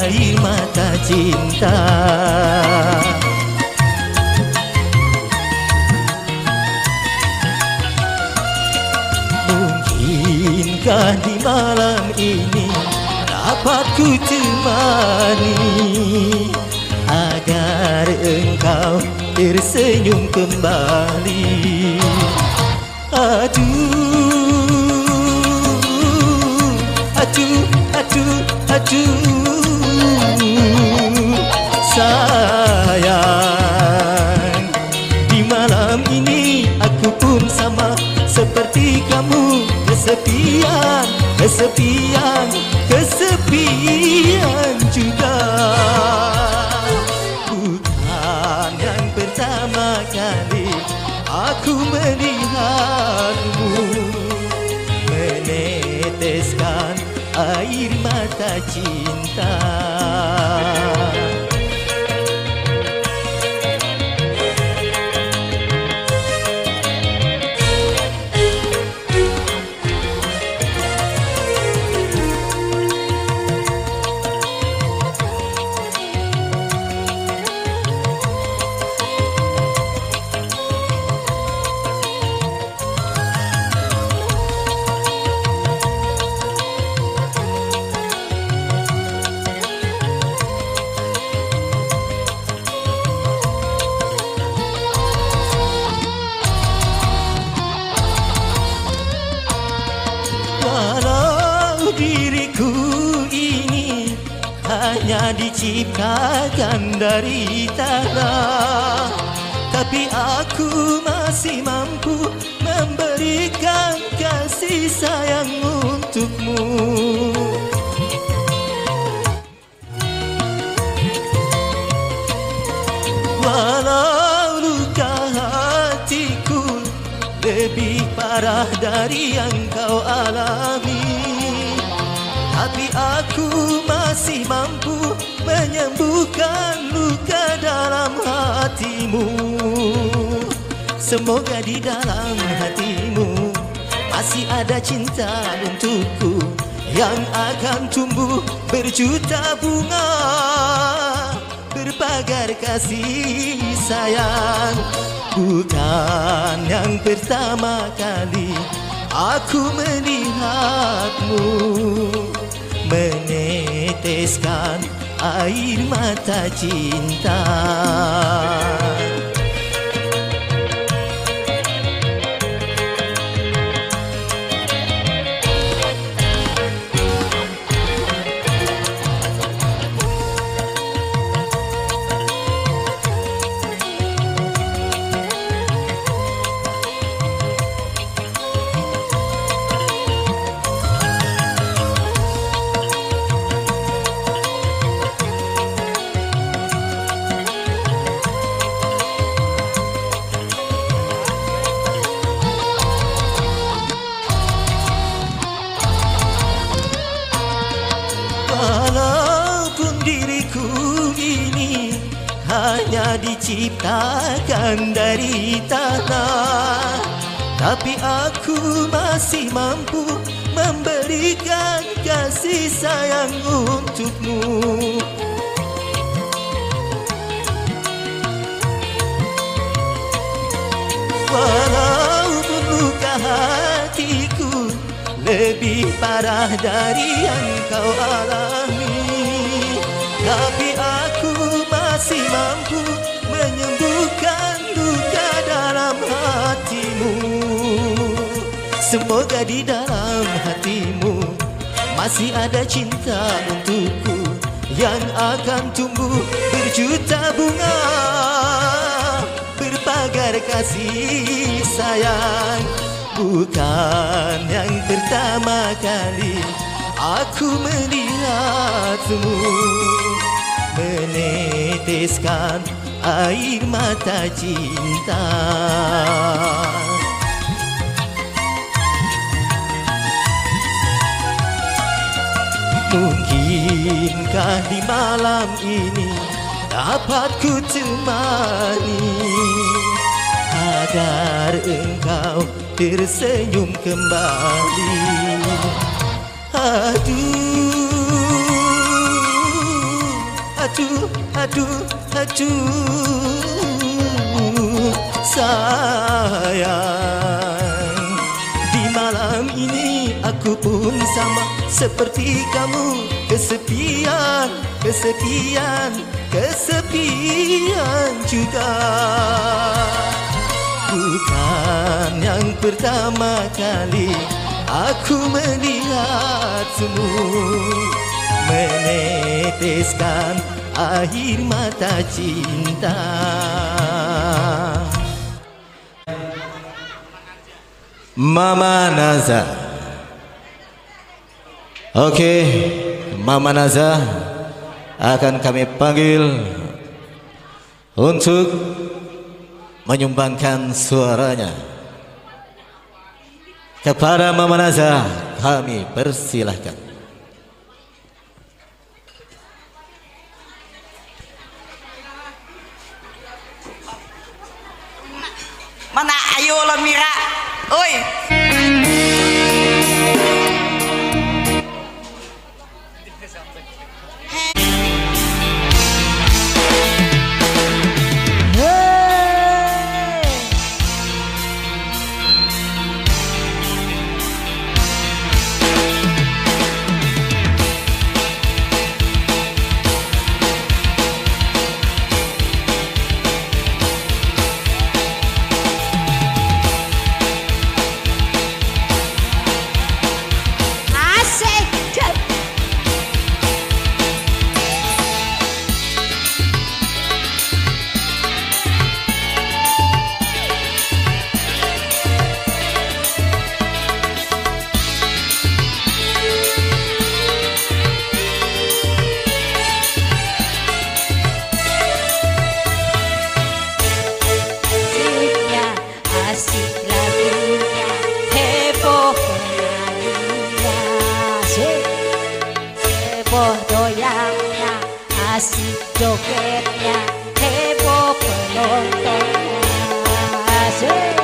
air mata cinta. Mungkinkah di malam ini dapat ku temani agar engkau tersenyum kembali. Aduh, sayang, di malam ini aku pun sama seperti kamu, kesepian juga. Bukan yang pertama kali aku melihatmu meneteskan air mata cinta. Walau diriku ini hanya diciptakan dari tanah, tapi aku masih mampu memberikan kasih sayang untukmu. Walau luka hatiku lebih parah dari yang kau alami, tapi aku masih mampu menyembuhkan luka dalam hatimu. Semoga di dalam hatimu masih ada cinta untukku yang akan tumbuh berjuta bunga, berpagar kasih sayang. Bukan yang pertama kali aku melihatmu meneteskan air mata cinta. Walaupun diriku ini hanya diciptakan dari tanah, tapi aku masih mampu memberikan kasih sayang untukmu. Walaupun luka hatiku lebih parah dari yang kau alami, tapi aku masih mampu menyembuhkan luka dalam hatimu. Semoga di dalam hatimu masih ada cinta untukku yang akan tumbuh berjuta bunga, berpagar kasih sayang. Bukan yang pertama kali aku melihatmu meneteskan air mata cinta. Mungkinkah di malam ini dapat ku temani agar engkau tersenyum kembali. Aduh, aduh, aduh, aduh sayang. Di malam ini aku pun sama seperti kamu, kesepian, kesepian, kesepian juga. Bukan yang pertama kali aku melihatmu meneteskan air mata cinta. Mama Naza. Oke, Mama Naza akan kami panggil untuk menyumbangkan suaranya. Kepada Mama Naza kami persilahkan. Mana ayo lo Mira, oi. Doyangnya, asik jogetnya, heboh penontonnya, asik.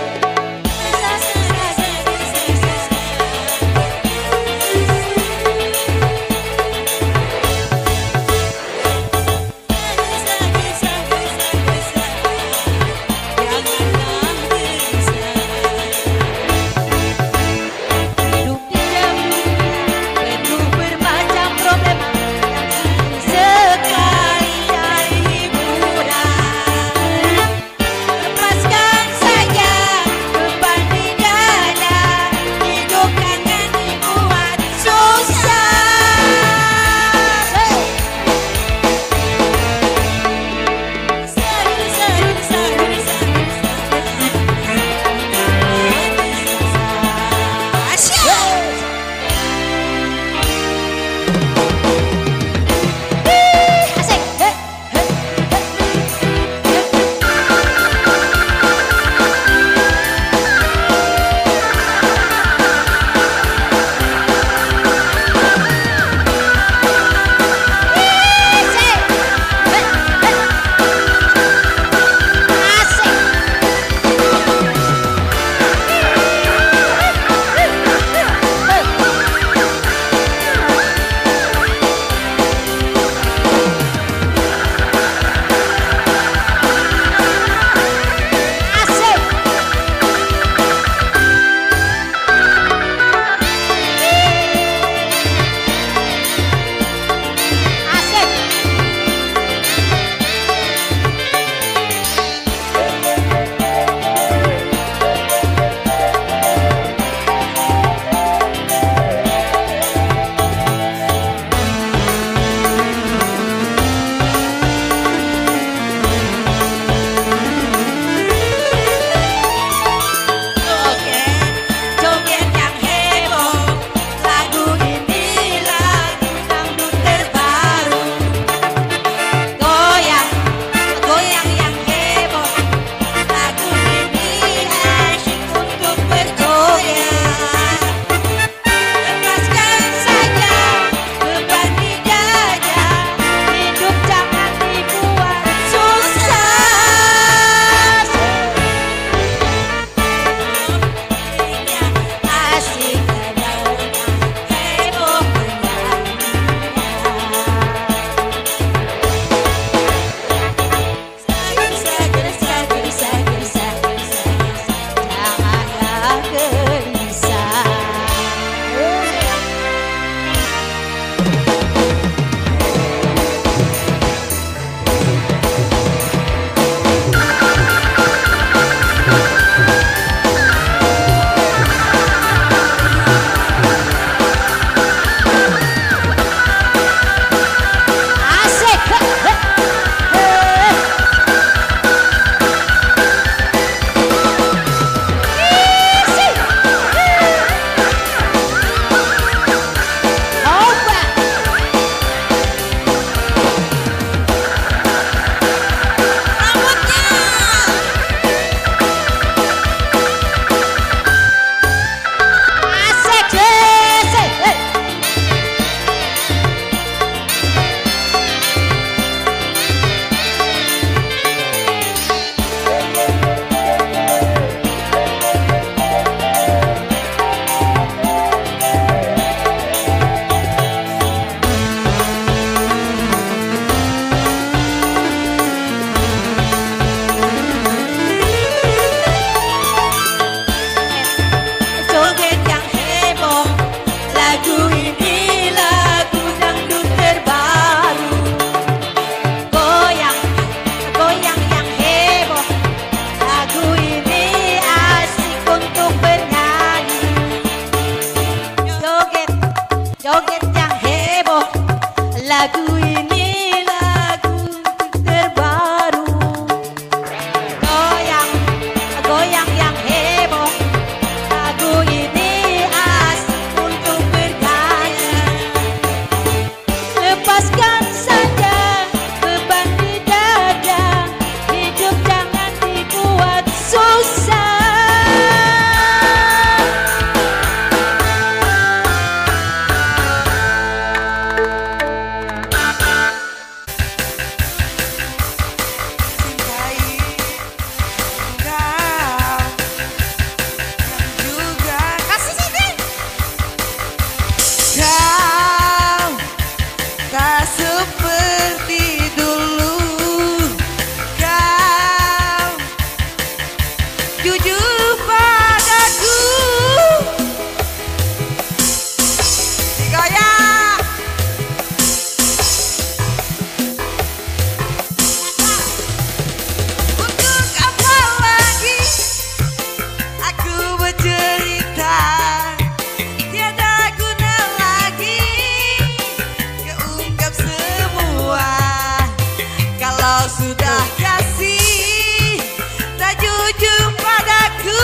Kalau sudah kasih tak jujur padaku,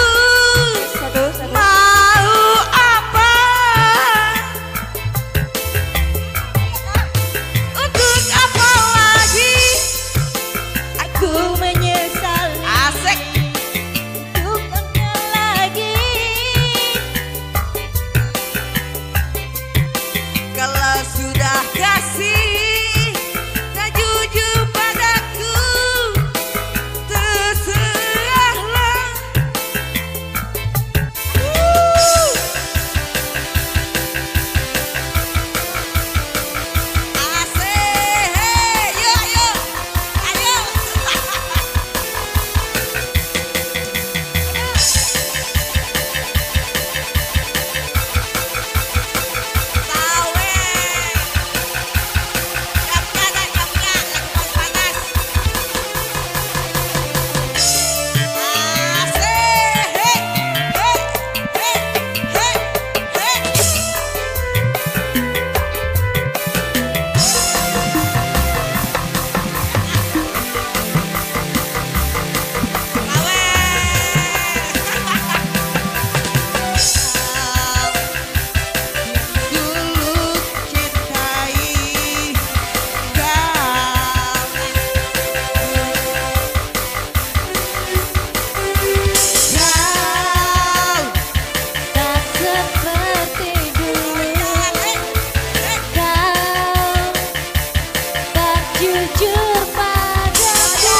mau apa? Untuk apa lagi Aku menyesali asik? untuk engkau lagi. Kalau sudah kasih tak jujur padaku, terserahlah. Asik, hey, yuk, yuk, ayo. Tawe, jamnya dan jamnya lagi panas. Asik, hey, hey, hey, hey, hey. Dulu cintai kau. Tak seperti dulu, kau tak jujur padaku.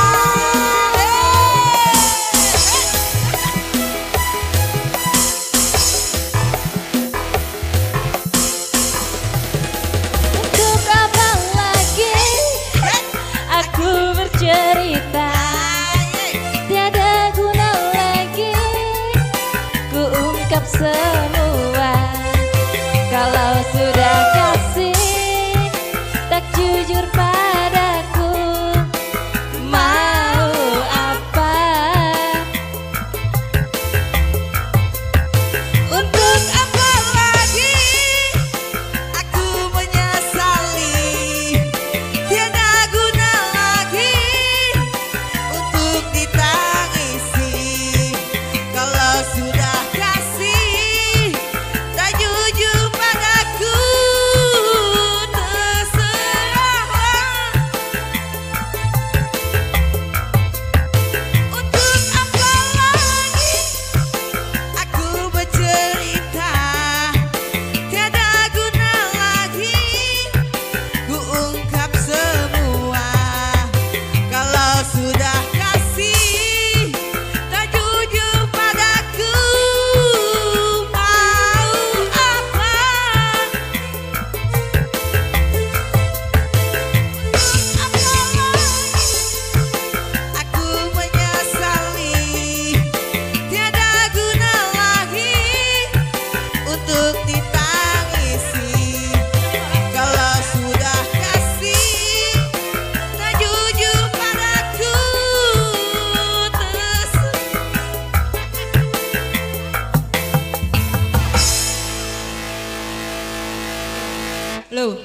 Untuk apa lagi aku bercerita? Tiada guna lagi ku ungkap semua. Kalau sudah kasih tak jujur padaku, mau apa? Untuk apa lagi aku menyesali? Tiada guna lagi untuk ditangisi. Kalau sudah kasih tak jujur padaku, terserahlah. Untuk apa lagi aku bercerita? Tiada guna lagi ku ungkap semua. Kalau sudah kasih tak jujur padaku, mau apa? Apa lagi aku menyesali? Tiada guna lagi untuk ditangisi. Kalau sudah kasih tak jujur padaku, Loh.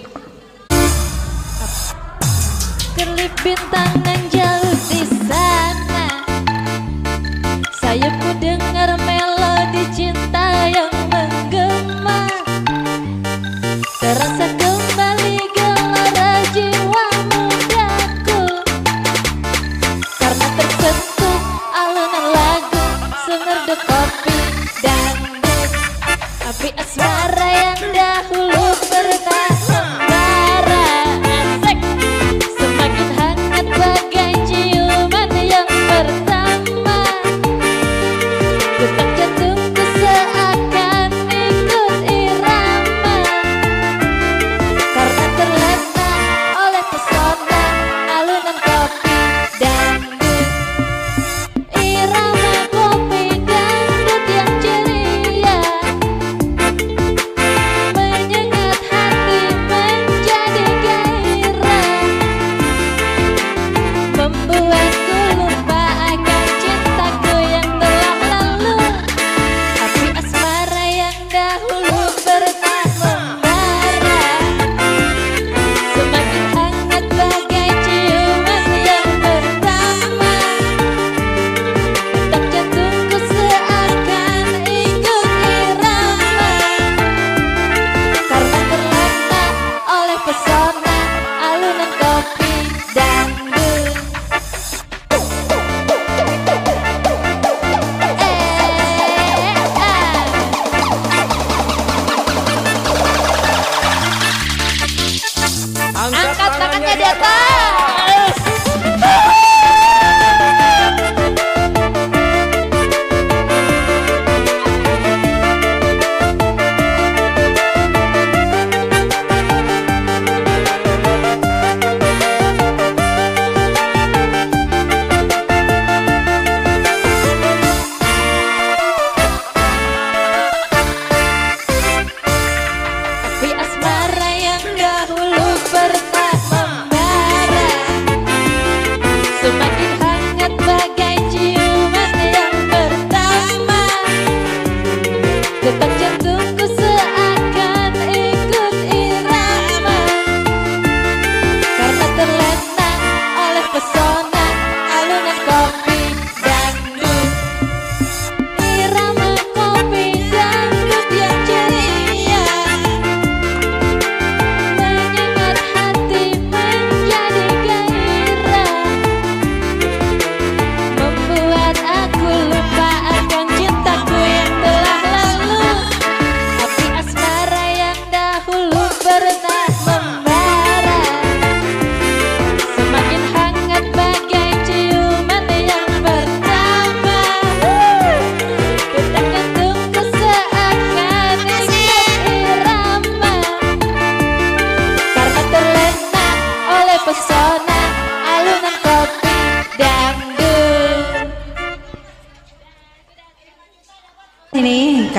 Kelip bintang yang jauh di sana, sayapku dengar melodi cinta yang menggema. Terasa kembali gelora jiwa mudaku, karena tersentuh alunan lagu semerdu kopi dangdut. Api asmara yang dahulu pernah membara, asik, semakin hangat bagai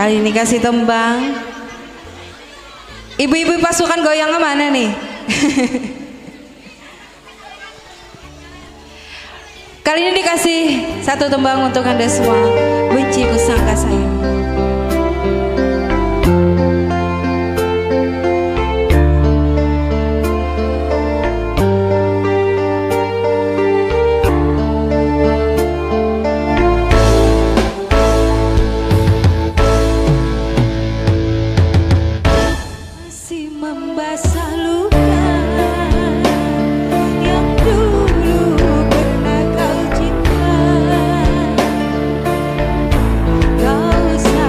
Kali ini kasih tembang. Ibu-ibu pasukan goyang kemana nih? Kali ini dikasih satu tembang untuk Anda semua. Benci ku sangka sayang. Membasah luka yang dulu pernah kau cinta. Kau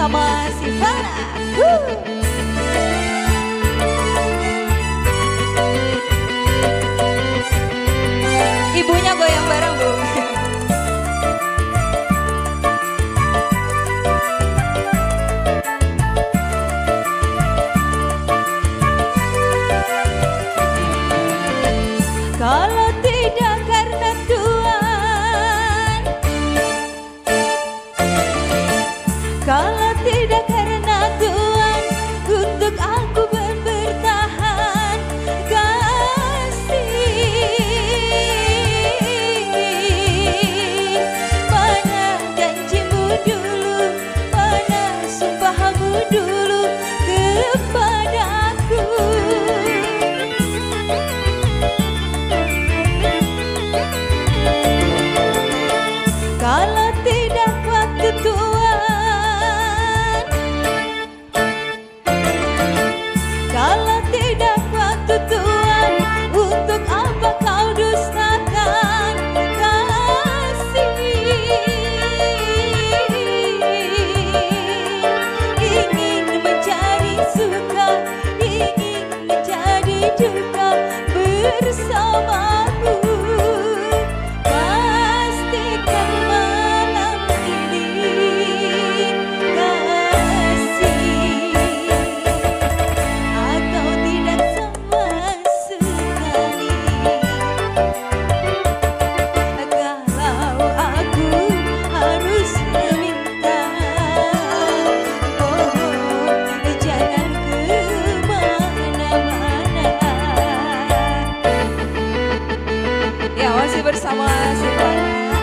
bersama Sivana. Ibunya goyang bareng Bu. Kalau tidak karena Tuhan, kalau tidak karena Tuhan, untuk aku bertahan kasih. Mana janjimu dulu, mana sumpahmu dulu kepadaku. Kalau tidak waktu Tuhan, kalau tidak waktu Tuhan, untuk apa kau dustakan kasih? Ingin mencari suka, ingin menjadi duka bersamamu. Pastikan malam ini kasih, atau tidak sama sekali. Kalau aku harus meminta, oh jangan kemana-mana. Ya, masih bersama Sivana.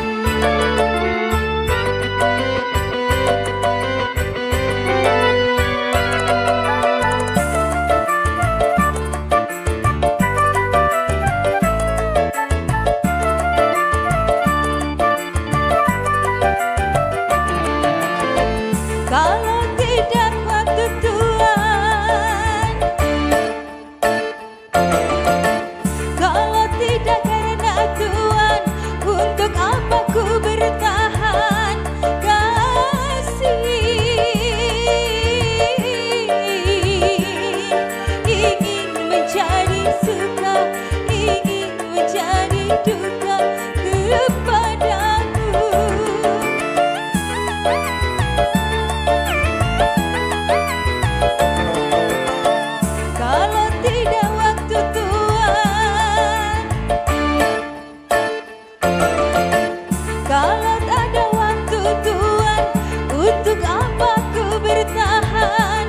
Kalau tidak waktu Tuhan, kalau tidak karena Tuhan, untuk apa ku bertahan kasih? Ingin mencari suka, ingin menjadi duka kepadamu. Kalau tidak waktu Tuhan, kalau ada waktu Tuhan, untuk apa ku bertahan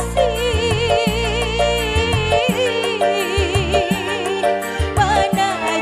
kasih? Mana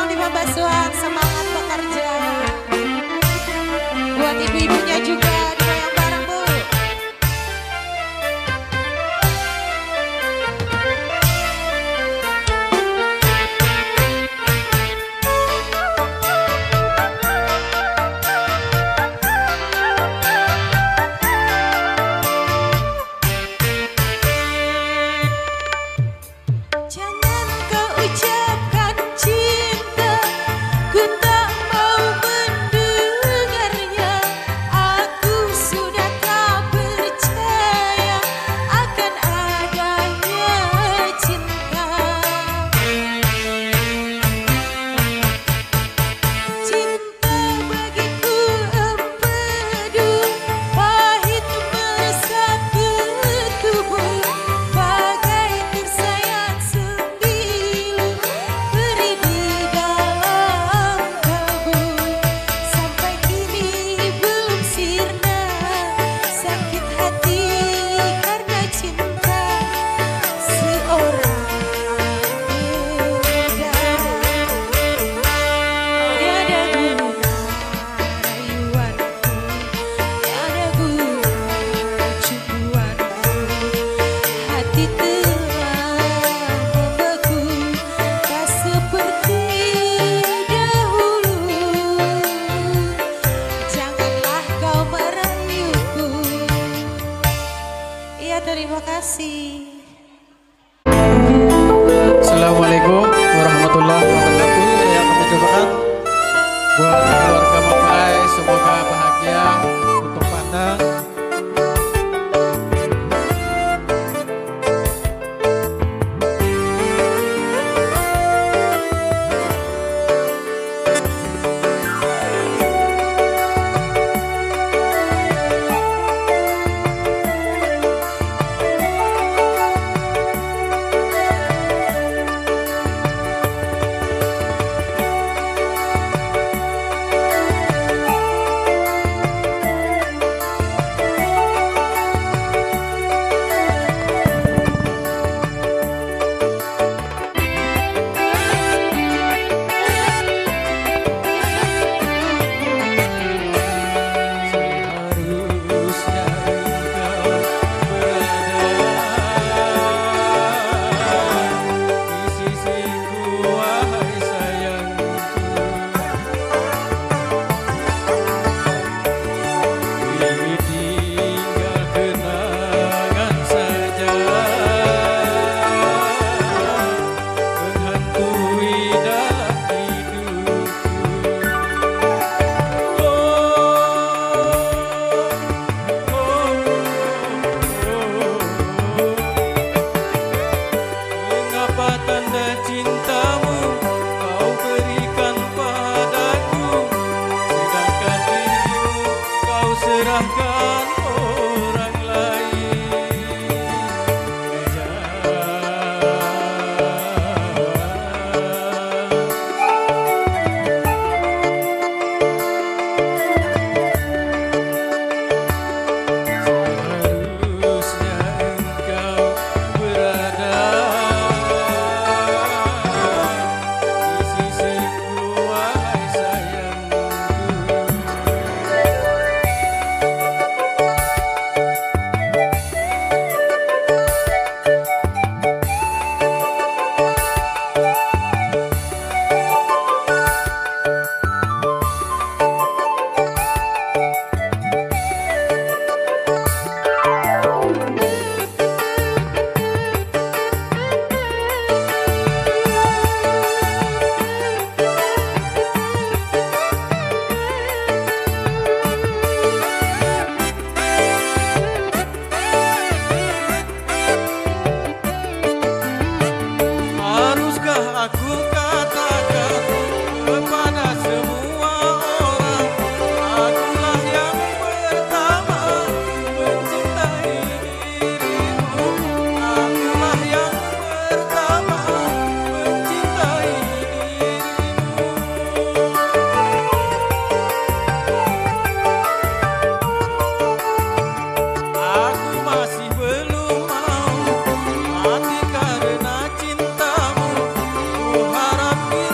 dong di Pembasuhan, semangat bekerja. Buat ibu-ibunya juga digoyang bareng Bu. Jangan kau ucapkan cinta, ku tak mau mendengarnya. Aku sudah tak percaya akan adanya cinta. Cinta bagiku empedu, pahit meresap ke tubuh, bagai tersayat sembilu, beri di dalam kalbu. Sampai kini belum sirna sakit hati karena cinta seorang beda. Tiada guna rayuanku, tiada guna cumbuanku, hati telah membeku, tak seperti dahulu. Janganlah kau merayuku. Iya, terima kasih. Assalamualaikum warahmatullahi wabarakatuh. Saya akan mencobakan buat keluarga mempelai, semoga bahagia untuk pandang. Seharusnya engkau berada di sisiku, wahai sayangku. Ini tinggal kenangan saja, menghantui dalam hidupku. Mengapa tanda cintamu kau berikan padaku, sedangkan dirimu kau serahkan orang lain? Seharusnya engkau berada di sisiku, wahai sayangku. Haruskah aku katakan kepada semua orang, akulah yang pertama mencintai dirimu, akulah yang pertama mencintai dirimu. Aku masih belum mau mati karena cintamu. Ku harap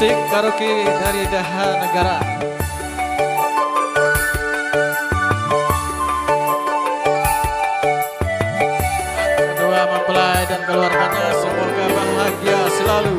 musik karaoke dari Daha Negara. Kedua mempelai dan keluarganya semoga bahagia selalu.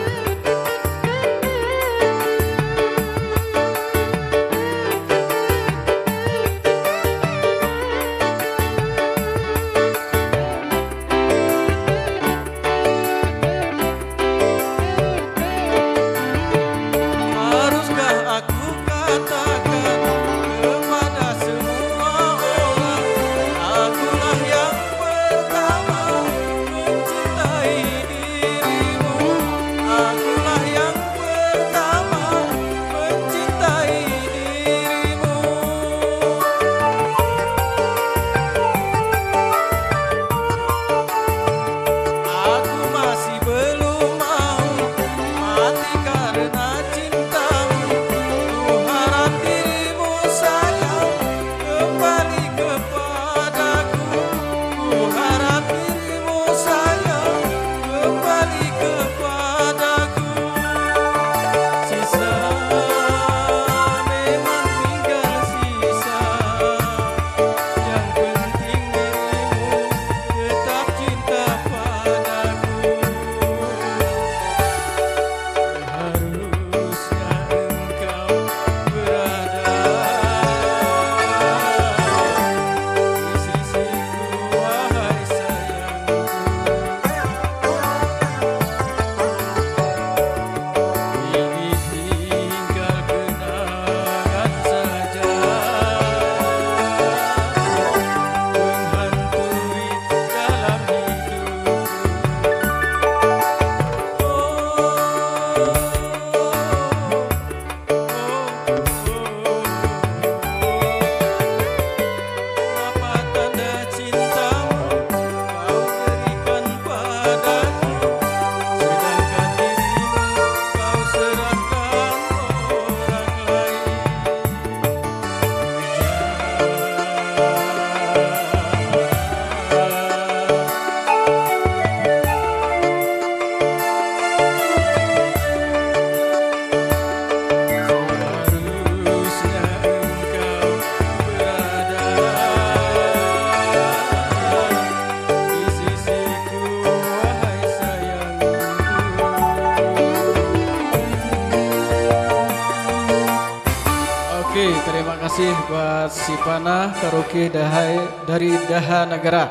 Oke, terima kasih buat si Pana karaoke dari Daha Negara,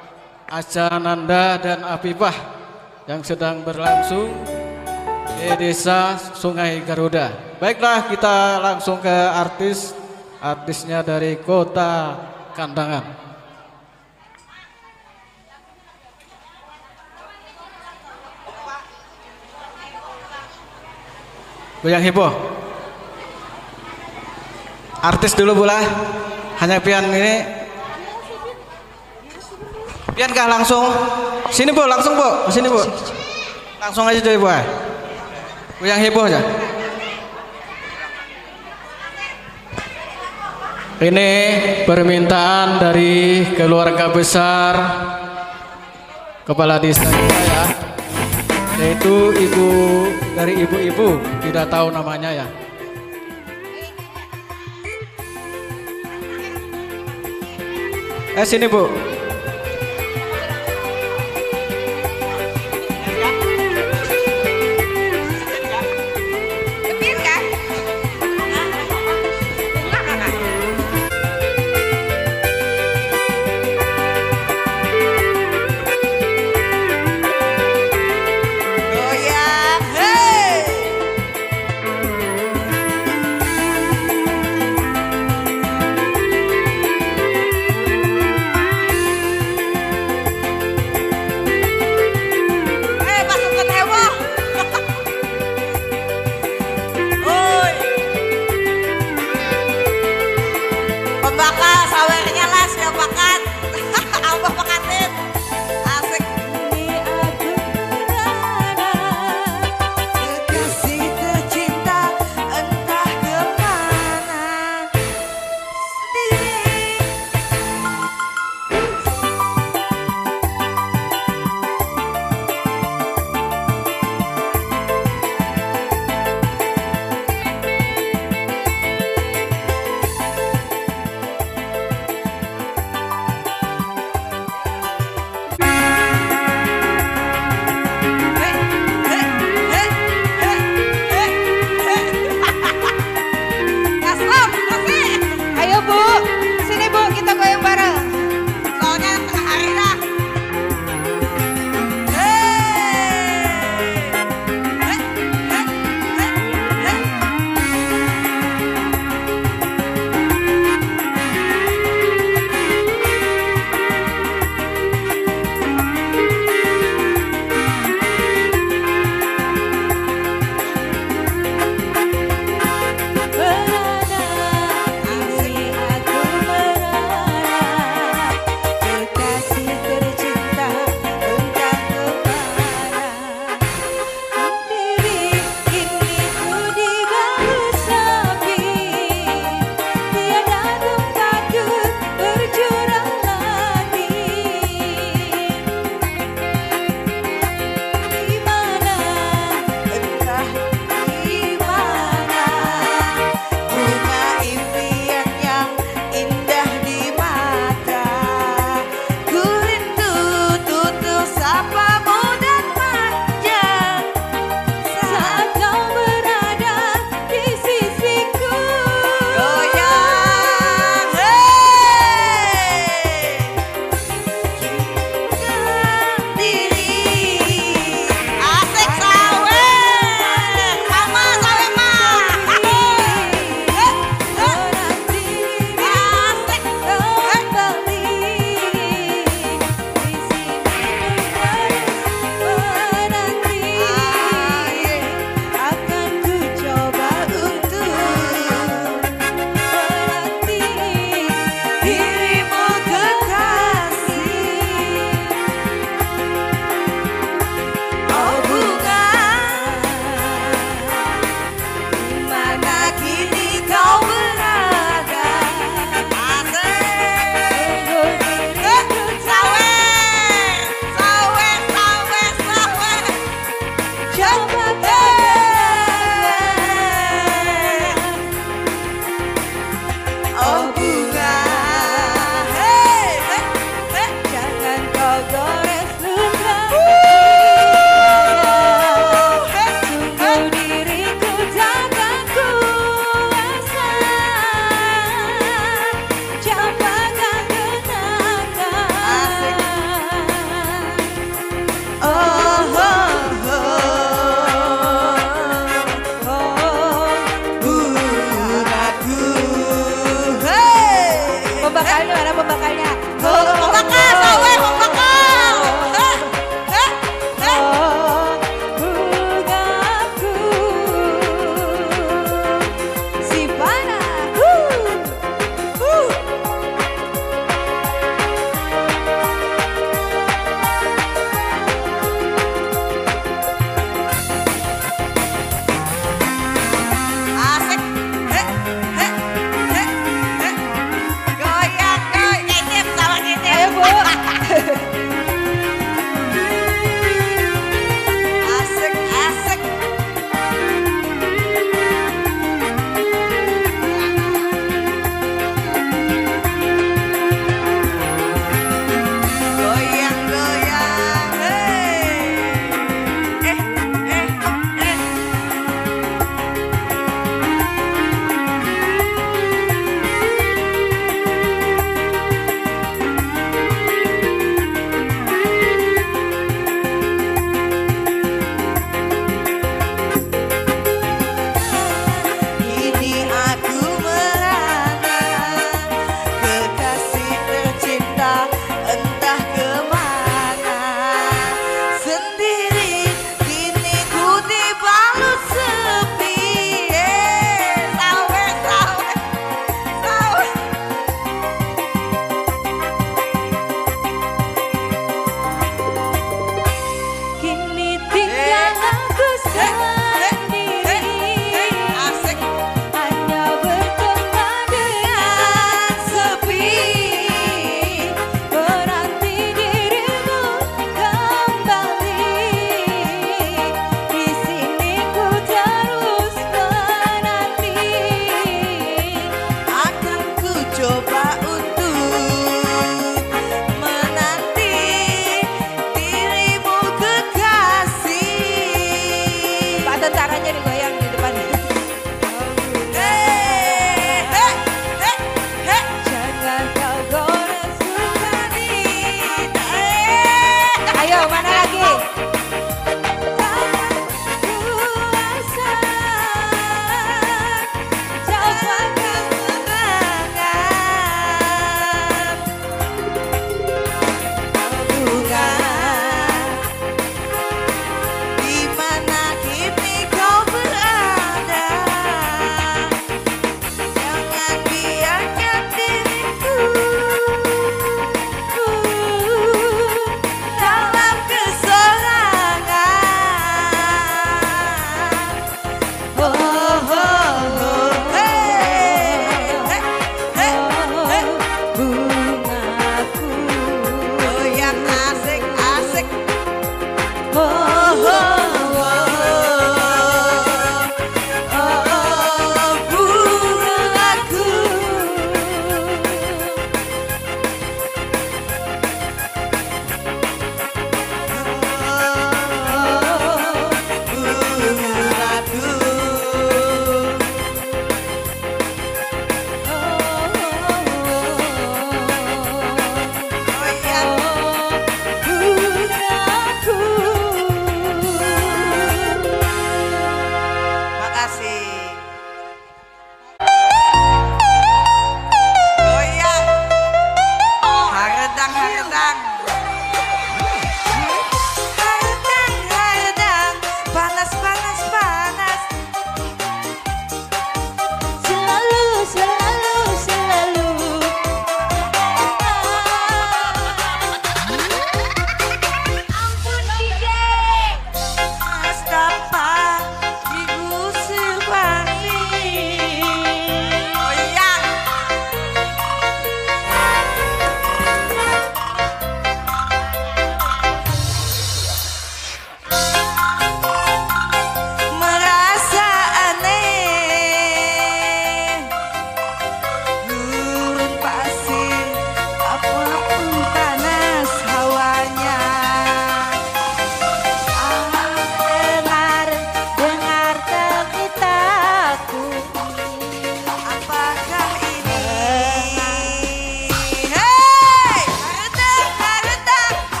Aca Nanda dan Apipah yang sedang berlangsung di Desa Sungai Garuda. Baiklah, kita langsung ke artisnya dari Kota Kandangan. Goyang heboh. Artis dulu pula, hanya pian ini. Pian kah langsung? Sini Bu, langsung Bu, sini Bu. Langsung aja deh Bu. Yang heboh aja. Ini permintaan dari keluarga besar kepala desa kita ya, yaitu ibu-ibu, tidak tahu namanya ya. Sini Bu.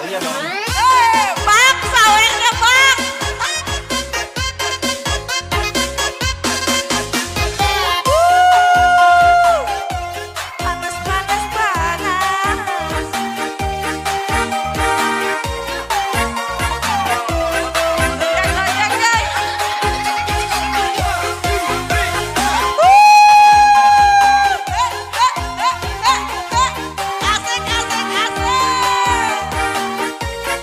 Pak, sawirnya Pak. Panas, panas, panas. Asik, asik, asik.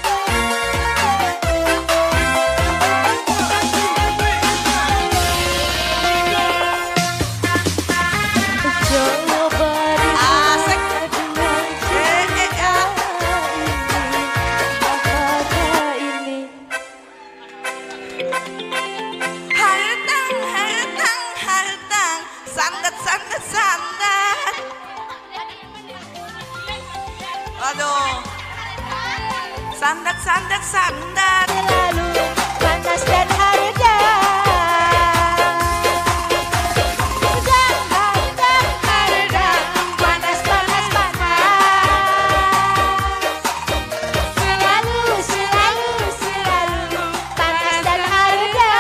Asik. Hartang, hartang, hartang, sandat, sandat, sandat. Aduh, sandat, sandat, sandat. Lalu panas dan harga. Panas, panas, panas. Selalu, selalu, selalu panas dan harga.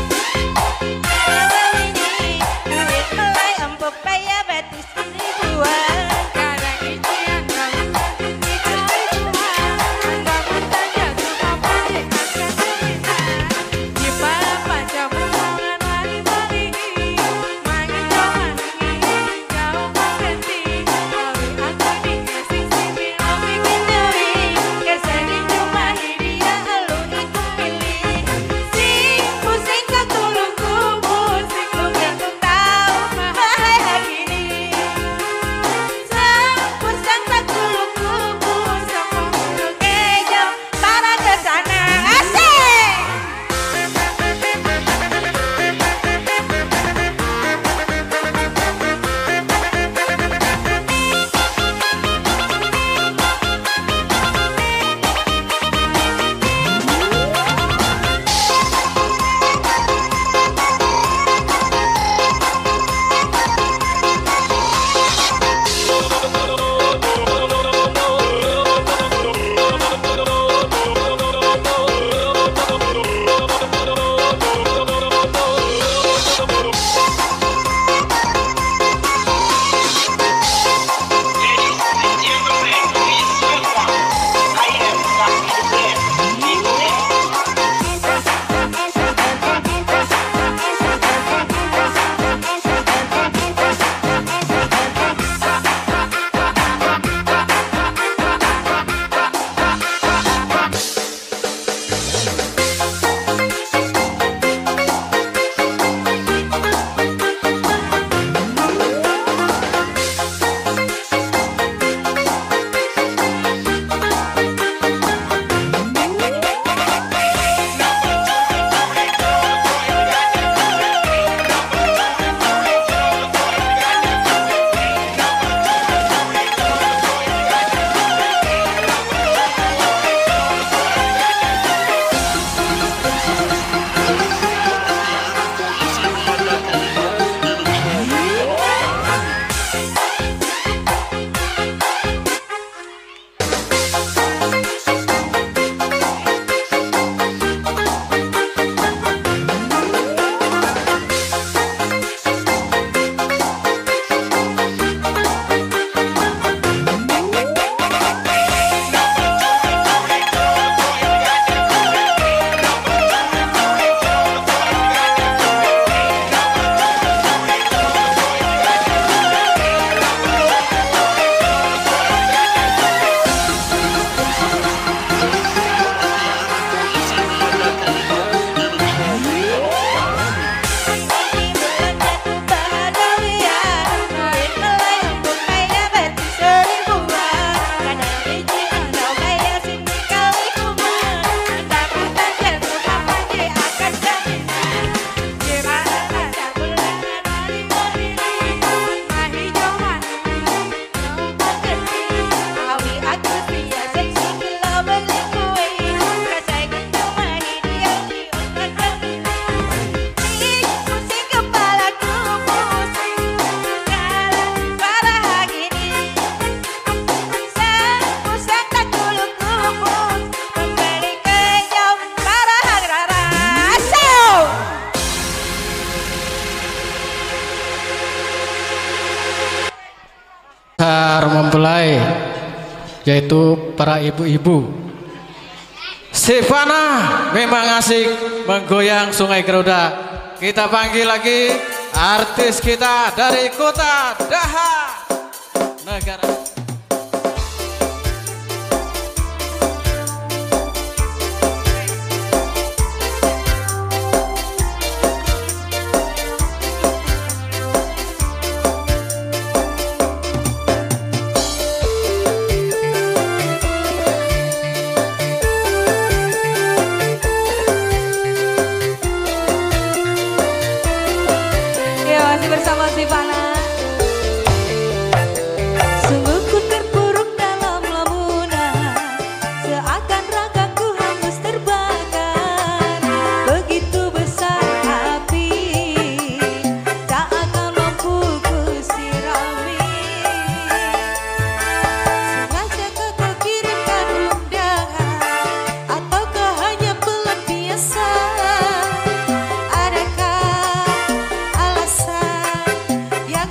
Duit mulai empuk paya batis 1000-an. Mempelai yaitu para ibu-ibu. Sivana memang asik menggoyang Sungai Garuda. Kita panggil lagi artis kita dari kota Daha negara. Ya, masih bersama Sivana. Sungguh ku terpuruk dalam lamunan, seakan ragaku hangus terbakar. Begitu besar api, tak akan mampu ku sirami. Sengaja kau kirimkan undangan, ataukah hanya pelan biasa? Adakah alasan yang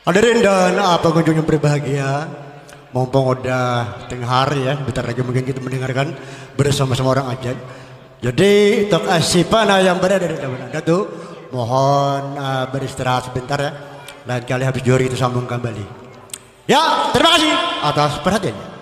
Hadirin dan pengunjung yang berbahagia, mumpung udah tengah hari ya, bentar lagi mungkin kita mendengarkan bersama-sama orang ajan. Jadi untuk asipana yang berada di depan Anda tuh mohon beristirahat sebentar ya. Lain kali habis juri itu sambung kembali. Ya, terima kasih atas perhatiannya.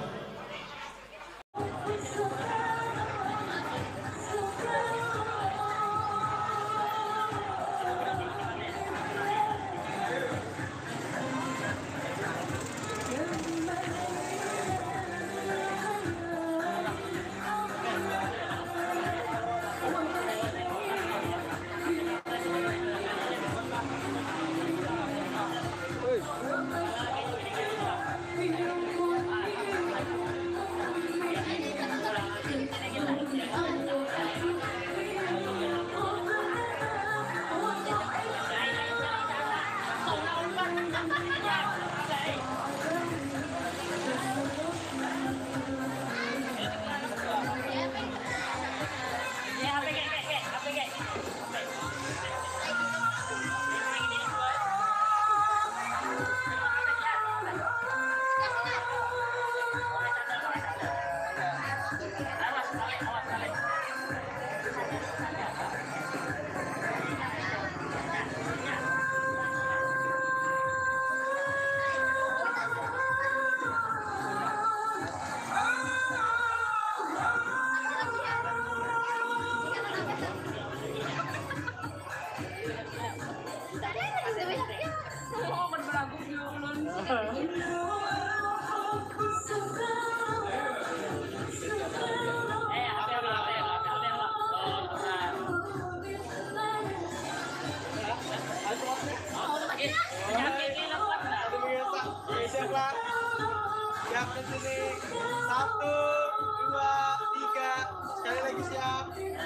Siap di sini. 1, 2, 3. Sekali lagi siap.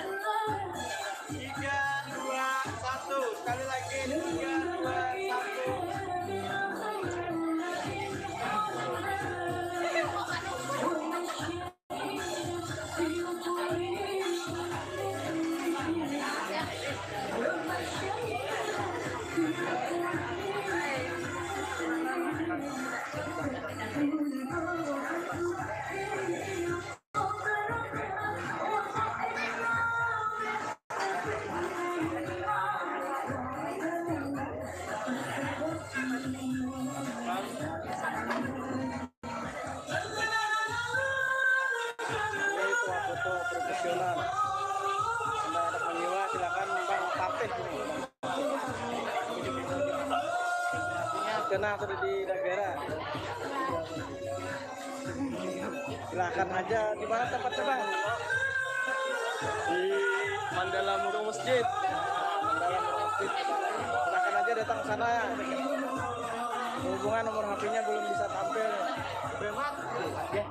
3, 2, 1. Sekali lagi. 3, 2, profesional. Anda ada menyewa silakan Bang Tapeh ini. Artinya sudah di negara. Silakan aja. Di mana tempatnya Bang? Di Mandala Murung Masjid. Mandala Murung Masjid. Silakan aja datang ke sana. Hubungan nomor HP-nya belum bisa tampil. Bemat. Ya.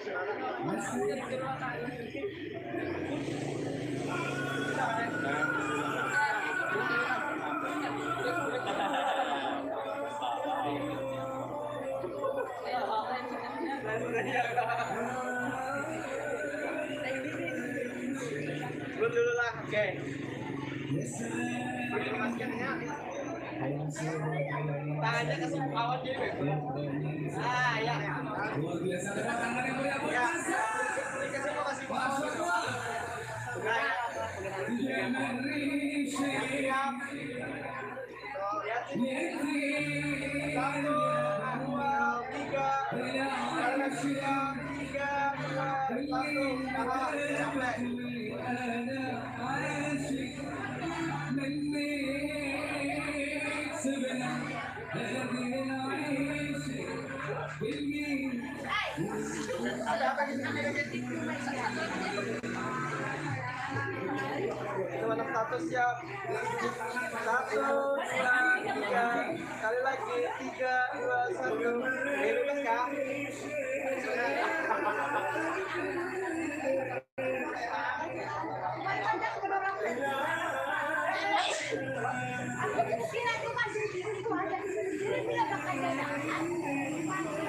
Belum dulu lah, oke. Tangannya ke kawan jadi ah ya. Luar biasa. Tangan yang mulia ya. Dikasih makasih Teman-teman satu siap. 1, 2, 3. Sekali lagi 3, 2, 1. Bebas kak. Aku kira itu masih itu ada. Jadi tidak bakal ada.